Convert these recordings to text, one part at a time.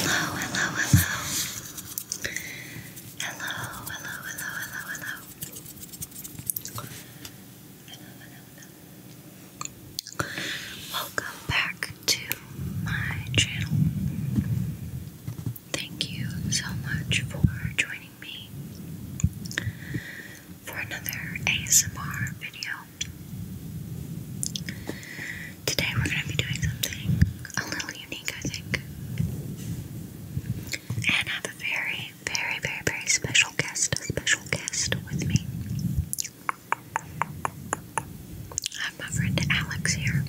Welcome back to my channel. Thank you so much for joining me for another ASMR video. Today we're going to be doing something a little unique, I think. And I have a very, very, very, very special guest with me. I have my friend Alix here.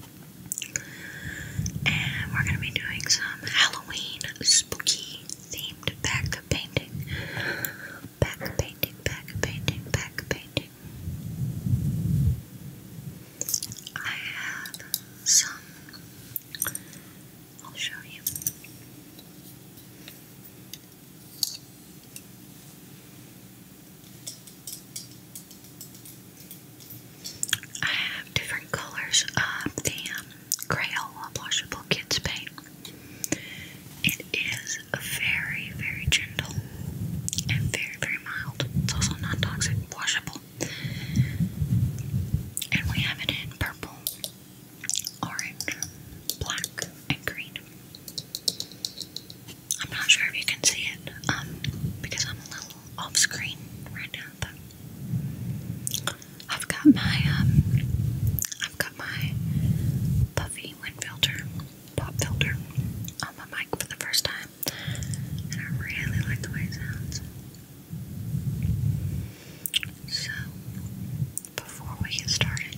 And we're going to be doing some Halloween spooky themed back painting. I have some, I'll show you. I have different colors of the Crayola washable kids paint. It is very, very gentle and very, very mild. It's also non-toxic, washable. And we have it in purple, orange, black, and green. I'm not sure if you can see it, because I'm a little off screen right now, but I've got my puffy wind filter, pop filter on my mic for the first time, and I really like the way it sounds. So, before we get started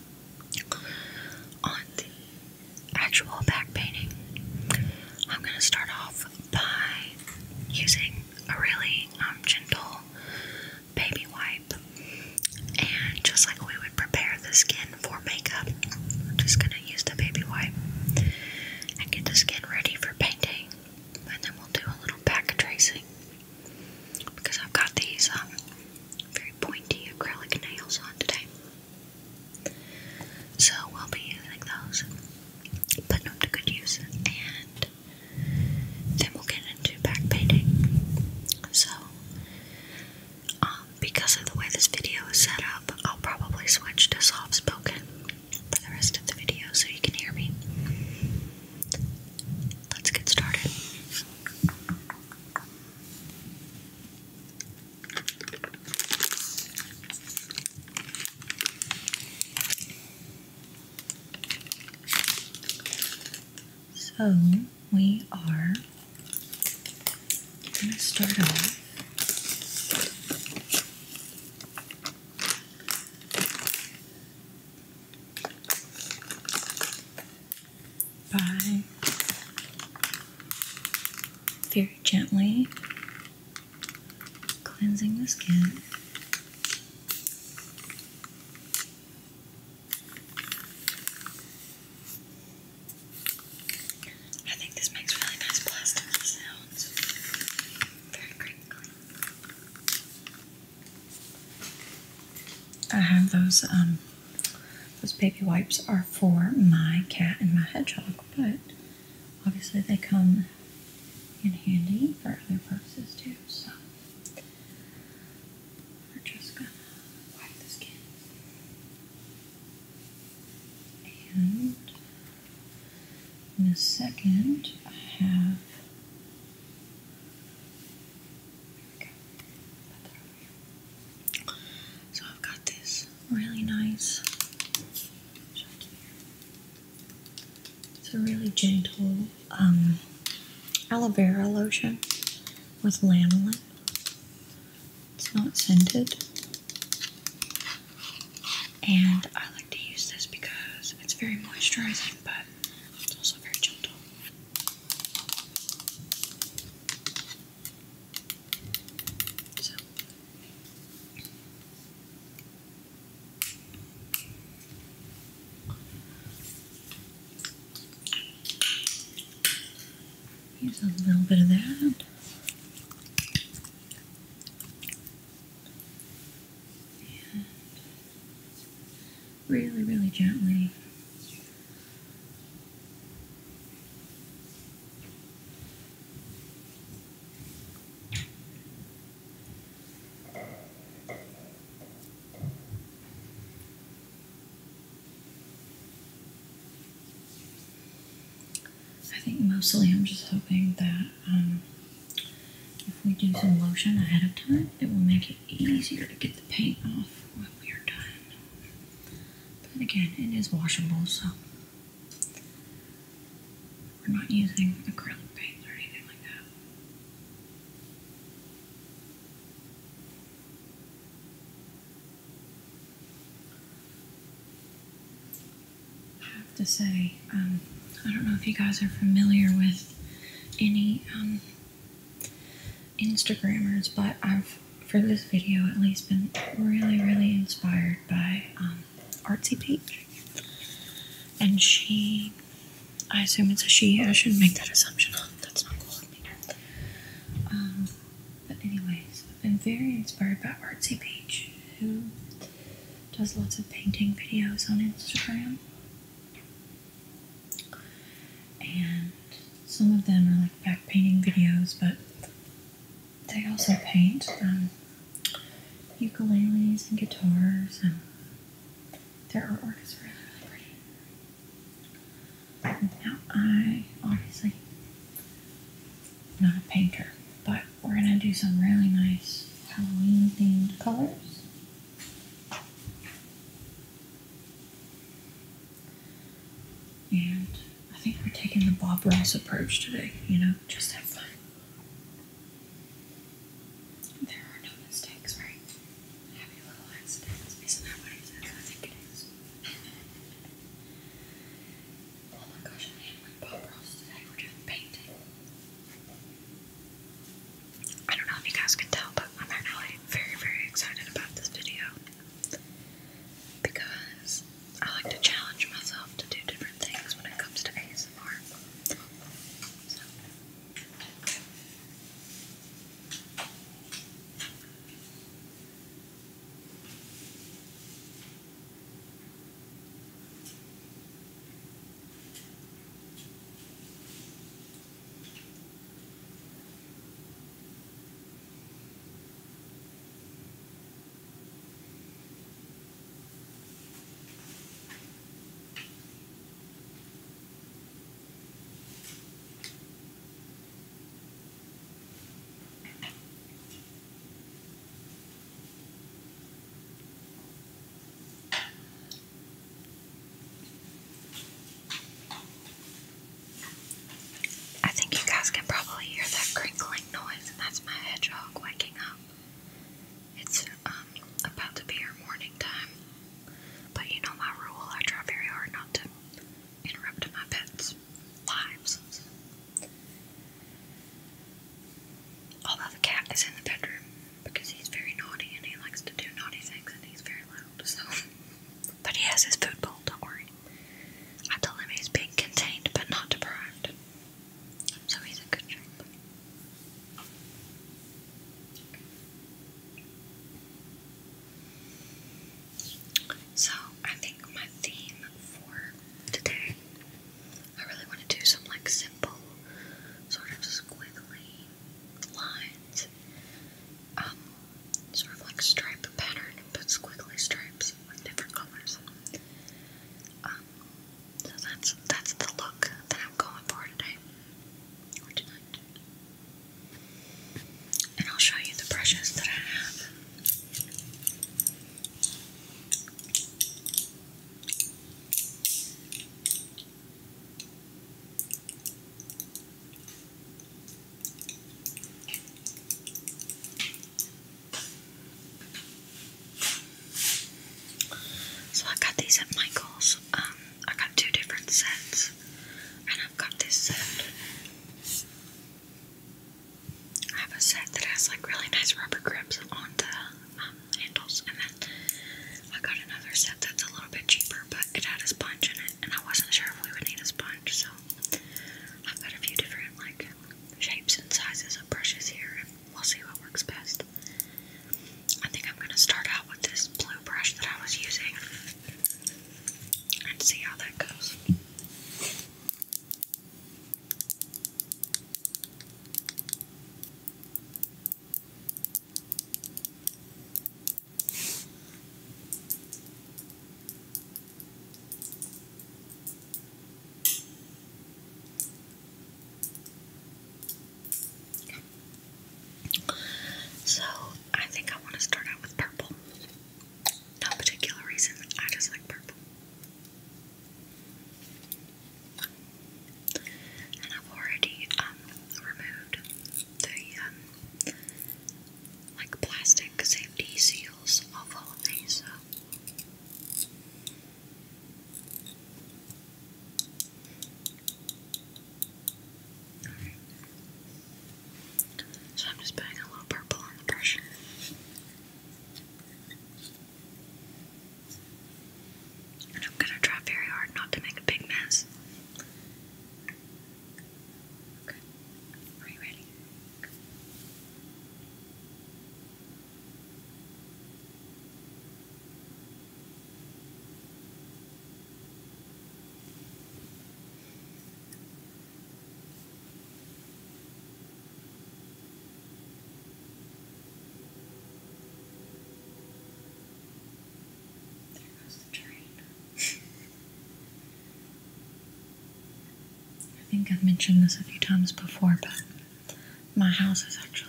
on the actual back painting, I'm going to start off by using a really gentle baby wipe, and just like we would prepare the skin for makeup, I'm just going to use the baby wipe and get the skin ready for painting, and then we'll do a little back tracing, because I've got these very pointy acrylic nails on today, so we'll be using those, putting them to good use, and then we'll get into back painting. So, because of the way this video is set up, I'll probably switch to soft spoken for the rest of the video so you can hear me. Let's get started. So, we are going to start off by very gently cleansing the skin. I think this makes really nice plastic sounds. Very crinkly. I have those baby wipes are for my cat and my hedgehog, but obviously they come in handy for other purposes too, so we're just gonna wipe the skin. And in a second, I have, so I've got this really nice, it's a really gentle aloe vera lotion with lanolin. It's not scented, and I like to use this because it's very moisturizing, but it's also very gentle. So, use a little bit of that. And really, really gently I think mostly I'm just hoping that if we do some lotion ahead of time, it will make it easier to get the paint off when we are done. But again, it is washable, so we're not using acrylic paint or anything like that. I have to say, I don't know if you guys are familiar with any Instagrammers, but I've, for this video at least, been really inspired by Artsy Peach. And she, I assume it's a she, I shouldn't make that assumption. That's not cool with me. But anyways, I've been very inspired by Artsy Peach, who does lots of painting videos on Instagram. And some of them are like back painting videos, but they also paint ukuleles and guitars, and their artwork is really pretty. Now, I obviously am not a painter, but we're going to do some really nice Halloween themed colors. And I think we're taking the Bob Ross approach today, you know, just have fun. There are no mistakes, right? Happy little accidents. Isn't that what he says? I think it is. Oh my gosh, I am with Bob Ross today. We're doing painting. I don't know if you guys can tell, but I'm actually very excited about this video. Because I like to challenge myself to do different things when it comes to ASMR. So. I think you guys can probably hear that crinkling noise, and that's my hedgehog waking up. It's about to be her morning time, but you know my rule, I try very hard not to interrupt my pets' lives. Although the cat is in the bedroom because he's very naughty and he likes to do naughty things and he's very loud, so. But he has his food bowl, don't worry. I told him he's being contained but not deprived. So he's in good shape. So I think my theme for today, I really want to do some like simple, sort of squiggly lines. Sort of like stripe pattern, but squiggly stripes with different colors. So that's the look that I'm going for today, or tonight. And I'll show you the brushes that I have. So I got these at Michael's. I got two different sets, and I've got this set. I have a set that has like really nice rubber grips on the handles, and then I got another set that's a little bit cheaper, but it had a sponge in it, and I wasn't sure if we would need a sponge, so I've got a few different like shapes and sizes of brushes here, and we'll see what works best. I think I'm gonna start out with this blue brush that I was using and see how that goes. think I've mentioned this a few times before, but my house is actually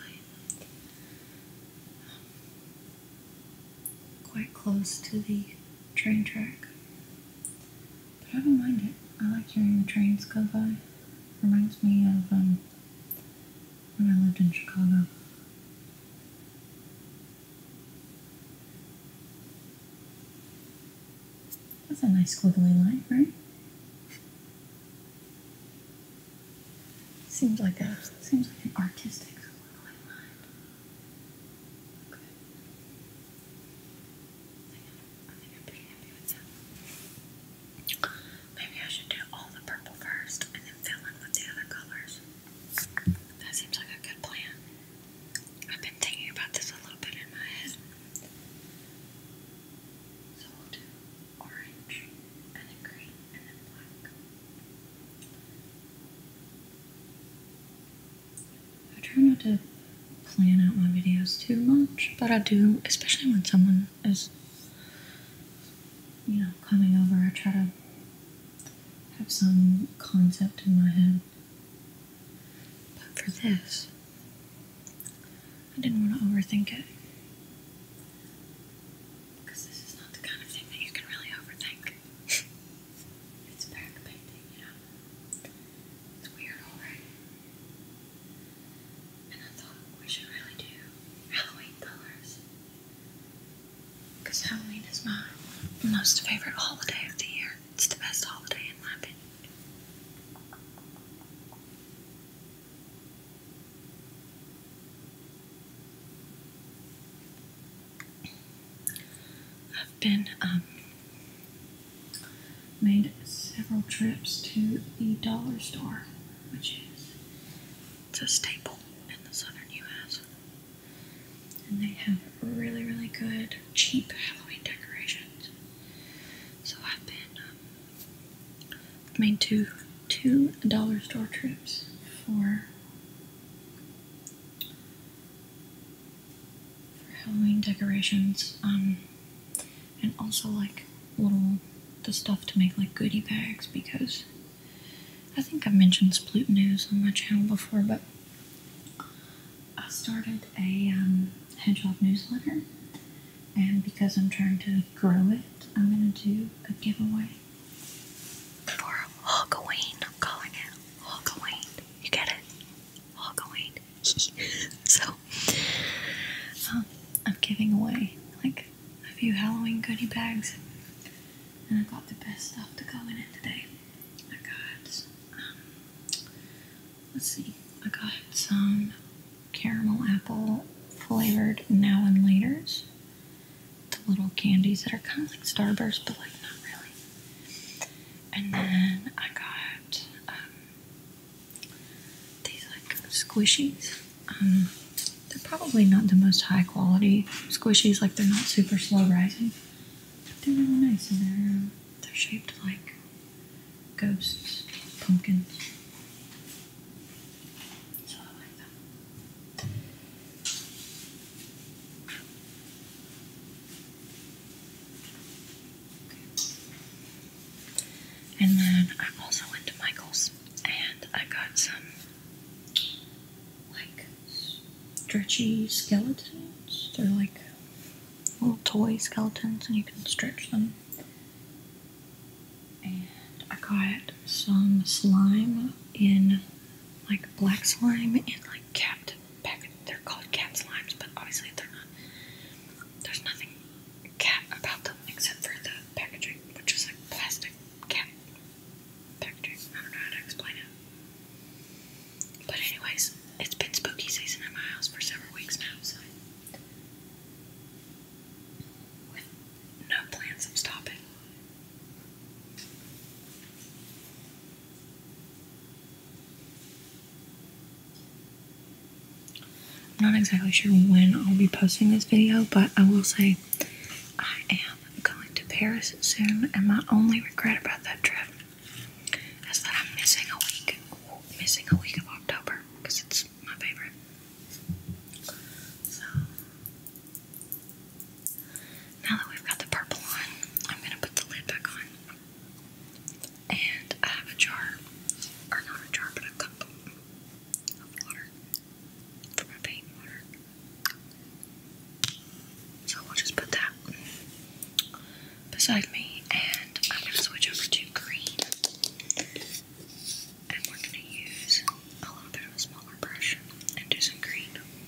quite close to the train track. But I don't mind it. I like hearing the trains go by. Reminds me of when I lived in Chicago. That's a nice squiggly line, right? Seems like an artistic squiggly line. Okay. I think I'm pretty happy with that. Maybe I should do all the purple first and then fill in with the other colors. That seems like a good plan. I've been thinking about this a little bit in my head. So we'll do orange and then green and then black. I try not to plan out my videos too much, but I do, especially when someone is, coming over. I try to have some concept in my head. But for this, I didn't want to overthink it. Because this is not the kind of thing that you can really overthink. It's back painting, It's weird, alright? And I thought we should really do Halloween colors. Because Halloween is my most favorite holiday of the year. It's the best holiday in my opinion. I've been made several trips to the dollar store, which it's a staple in the southern U.S. And they have really, really good, cheap Halloween decorations. So I've been made two dollar store trips for Halloween decorations, and also like the stuff to make like goodie bags, because I think I've mentioned Sploot News on my channel before, but I started a hedgehog newsletter, and because I'm trying to grow it, I'm going to do a giveaway for Halloween. I'm calling it Halloween. You get it? Halloween. So I'm giving away like a few Halloween goodie bags, and I got the best stuff to go in it today. I got let's see, I got some caramel apple flavored Now and Laters, the little candies that are kind of like Starburst, but like not really. And then I got these like squishies. They're probably not the most high quality squishies, like they're not super slow rising, but they're really nice, and they're shaped like ghosts, pumpkins. So I like that. And then I also went to Michael's and I got some like stretchy skeletons. They're like little toy skeletons and you can stretch them. And I got some slime in like black slime in like cat packet. They're called cat slimes, but obviously they're not. There's nothing cat about them except for the packaging, which is like plastic cat packaging. I don't know how to explain it. But anyways, it's been spooky season in my house for several weeks now, so with no plans of stopping. I'm not exactly sure when I'll be posting this video, but I will say I am going to Paris soon, and my only regret about that trip is that I'm missing a week of October, because it's my favorite. So now that we've got the purple on, I'm going to put the lid back on. And I have a jar, or not a jar, beside me, and I'm going to switch over to green. And we're going to use a little bit of a smaller brush and do some green.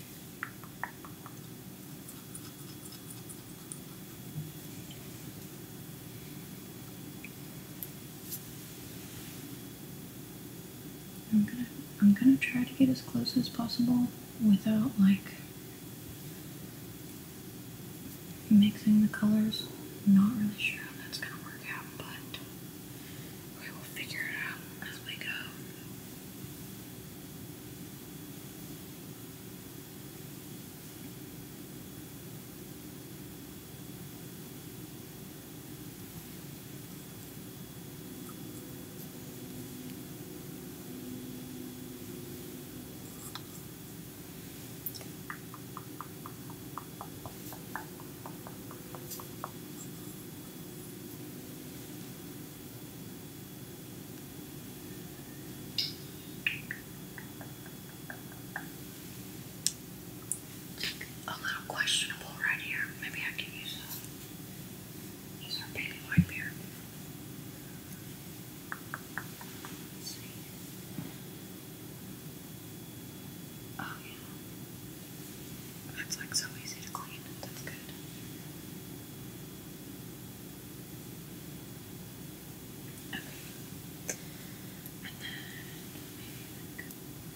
I'm gonna try to get as close as possible without like mixing the colors. I'm not really sure how that's gonna work out, but we will figure it out as we go. A little questionable right here. Maybe I can use our baby wipe here. Let's see. Oh yeah. That's like so easy to clean. That's good. Okay. And then maybe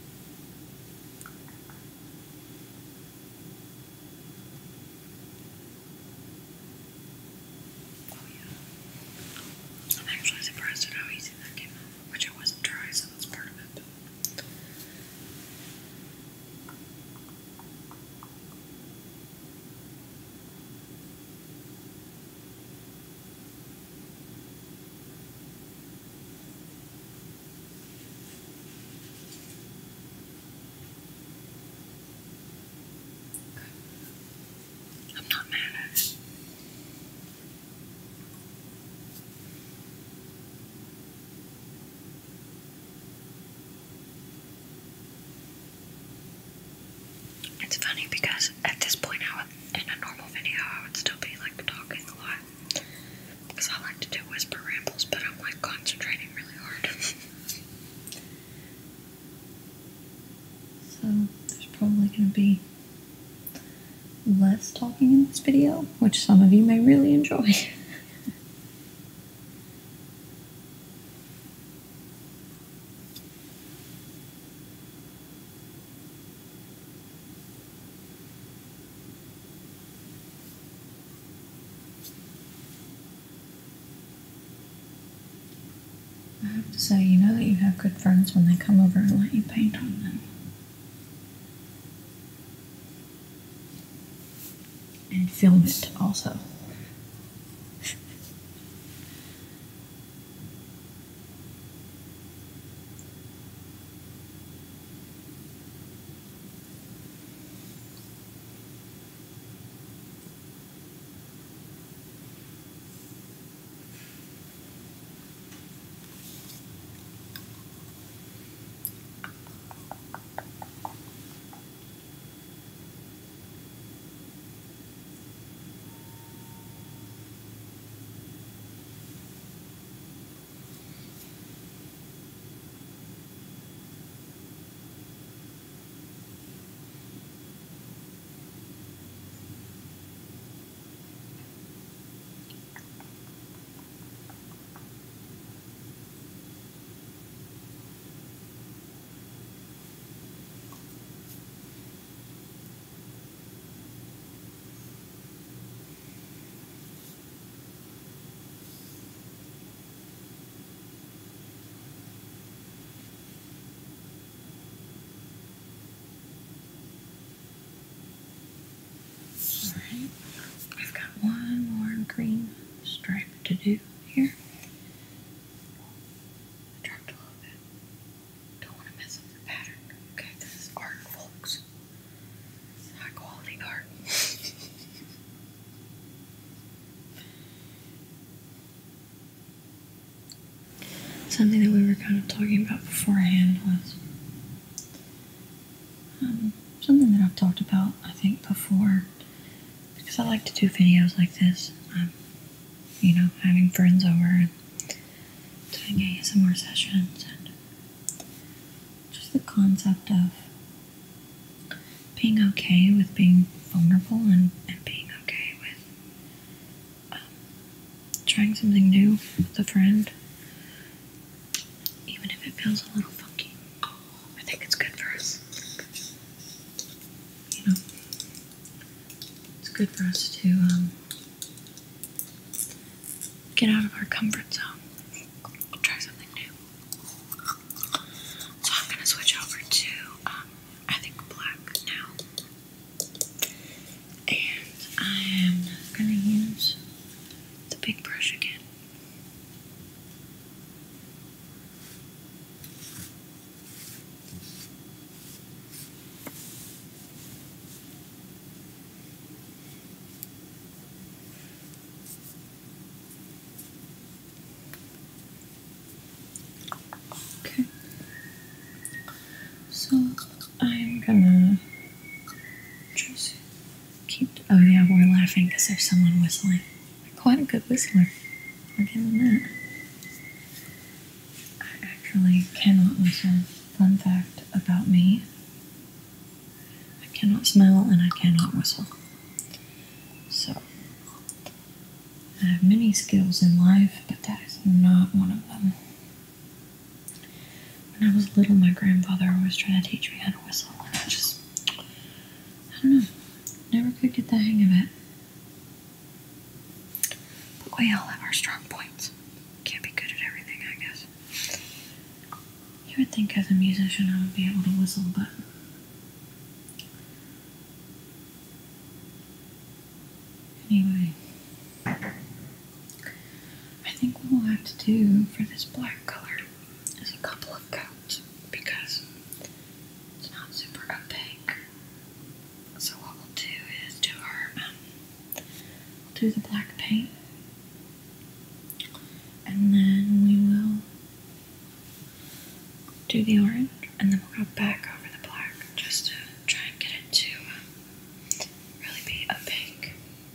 oh yeah. I'm actually surprised at how easy that came out, which it wasn't dry, so that's part of it. I'm not mad at it. It's funny because at this point, in a normal video, I would still be like talking a lot because I like to do whisper rambles, but I'm like concentrating really hard. So there's probably going to be less talking in this video, which some of you may really enjoy. I have to say, you know that you have good friends when they come over and let you paint on them. And film it also. Alright, I've got one more green stripe to do here. I dropped a little bit. Don't want to mess up the pattern. Okay, this is art, folks. High quality art. Something that we were kind of talking about beforehand was something that I've talked about, I think, before, because I like to do videos like this. you know, having friends over and doing ASMR sessions, and just the concept of being okay with being vulnerable and being okay with trying something new with a friend, even if it feels a little funky. I think it's good for us. You know, it's good for us to get out of our comfort zone, try something new. So I'm gonna switch over to I think black now, and I am gonna use the big brush again. Okay, so I'm gonna just keep. Oh yeah, we're laughing because there's someone whistling. Quite a good whistler. I'll give him that. I actually cannot whistle. Fun fact about me: I cannot smell and I cannot whistle. So I have many skills in life, but that is not one of them. When I was little, my grandfather always tried to teach me how to whistle, and I don't know, never could get the hang of it. But we all have our strong points. Can't be good at everything, I guess. You would think as a musician I would be able to whistle, but anyway, I think what we'll have to do for this black color is a couple of coats because it's not super opaque. So what we'll do is do we'll do the black paint, and then we will do the orange, and then we'll go back over the black just to try and get it to really be opaque.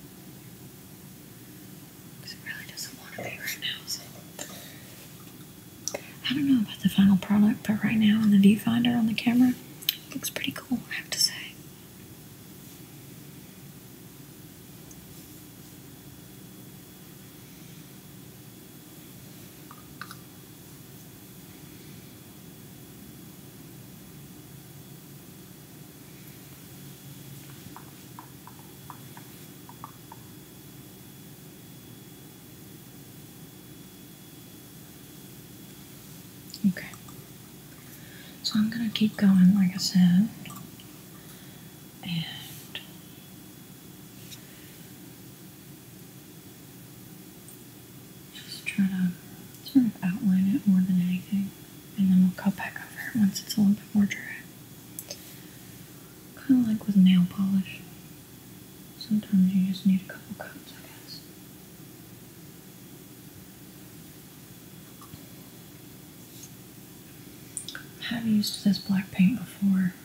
Because it really doesn't want to be right now. So I don't know about the final product, but right now in the viewfinder on the camera, it looks pretty cool, I have to say. Okay, so I'm gonna keep going, like I said, and just try to sort of outline it more than anything, and then we'll go back over it once it's a little bit more dry. Kind of like with nail polish. Sometimes you just need a couple coats, I guess. I have used this black paint before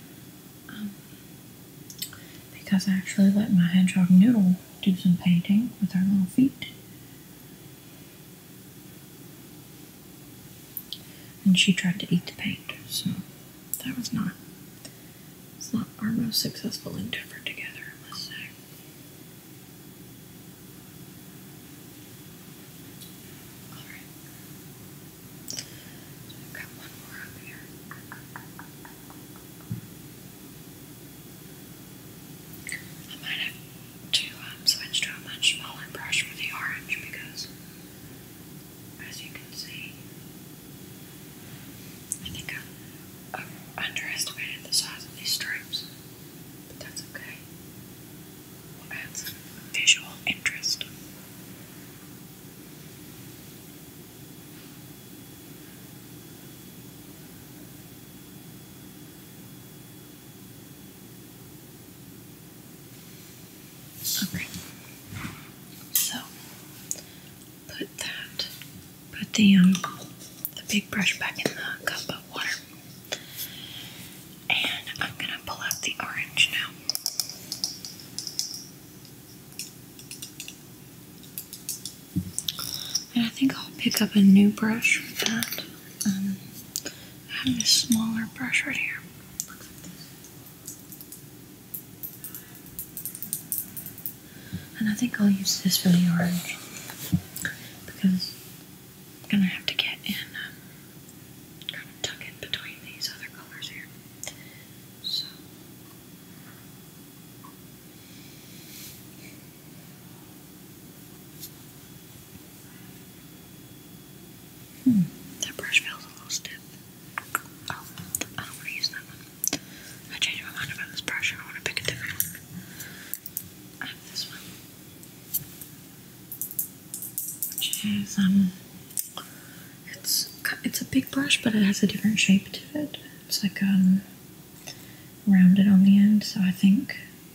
because I actually let my hedgehog Noodle do some painting with her little feet. And she tried to eat the paint, so that was not, it's not our most successful endeavor together, I must say. Alright. So I've got one more up here. I might have to switch to a much smaller brush for the orange because, as you can see, I think I've underestimated the size of these stripes, but that's okay. We'll add some visual interest. Okay, so put the big brush back in the cup of water, and I'm gonna pull out the orange now. And I think I'll pick up a new brush for that. I have this smaller brush right here. And I think I'll use this for the orange because I'm gonna have to get in, kind of tuck in between these other colors here. So. That brush feels a little stiff. Oh, I don't want to use that one. I changed my mind about this brush. I want to pick a different one. I have this one, which is it's a big brush, but it has a different shape to it. It's like rounded on the end, so I think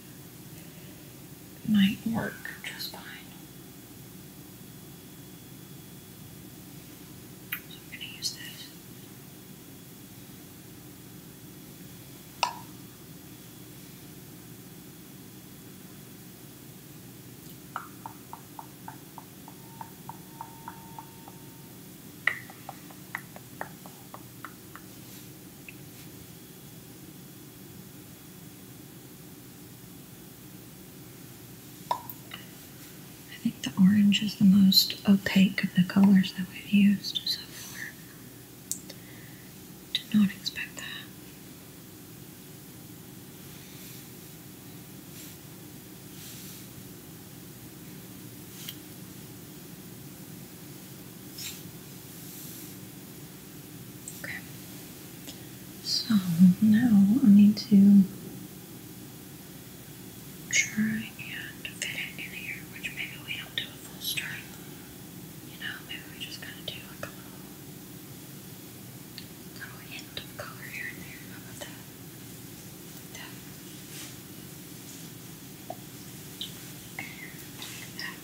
it might work just fine. So I'm gonna use this. I think the orange is the most opaque of the colors that we've used so far. Did not expect that. Okay. So now I need to try and fit it in here, which maybe we don't do a full stripe. You know, maybe we just kind of do like a little hint of color here and there. How about that? Like that. And that.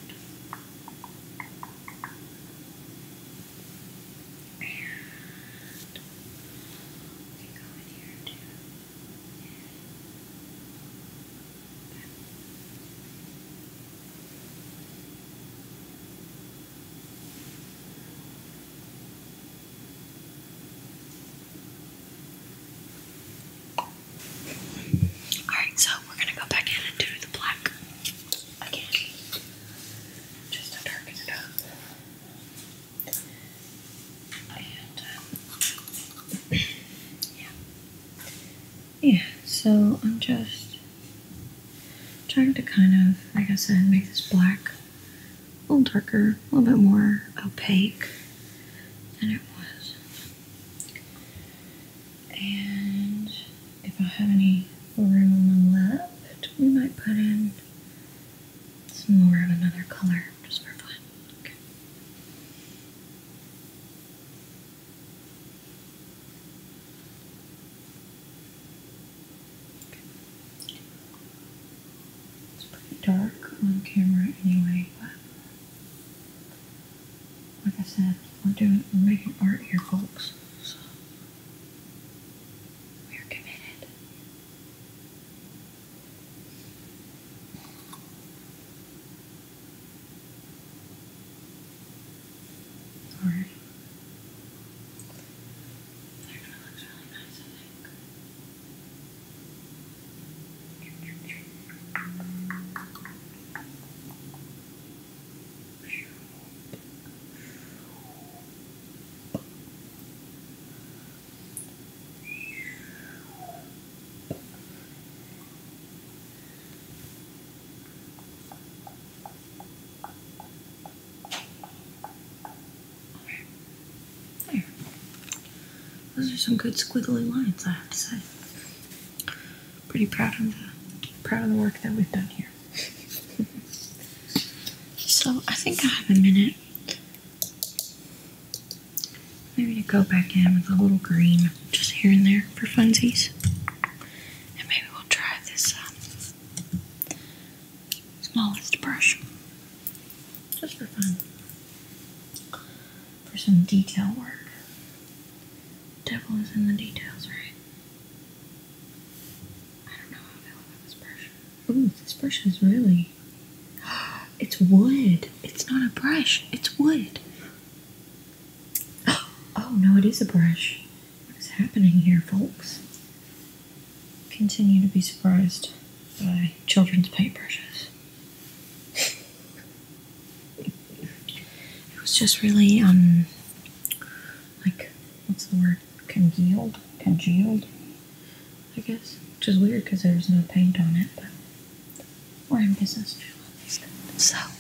And we can go in here too. Alright, so we're gonna go back in and do the black again, just to darken it up. And, yeah, so I'm just trying to kind of, like I said, make this black a little darker, a little bit more opaque than it was. And if I have any room left, we might put in some more of another color just for fun. Okay. It's pretty dark on camera anyway, but like I said, we're making art here, folks. So we're committed. Alright. That actually looks really nice, I think. There. Those are some good squiggly lines, I have to say. Pretty proud of the work that we've done here. So I think I have a minute maybe to go back in with a little green just here and there for funsies. And maybe we'll try this smallest brush just for fun. For some detail work. Devil is in the details, right? I don't know how I feel about this brush. Ooh, this brush is really... It's wood. It's not a brush. It's wood. Oh, no, it is a brush. What is happening here, folks? Continue to be surprised by children's paintbrushes. It was just really, like, what's the word? Congealed, I guess. Which is weird because there's no paint on it, but we're in business now. So,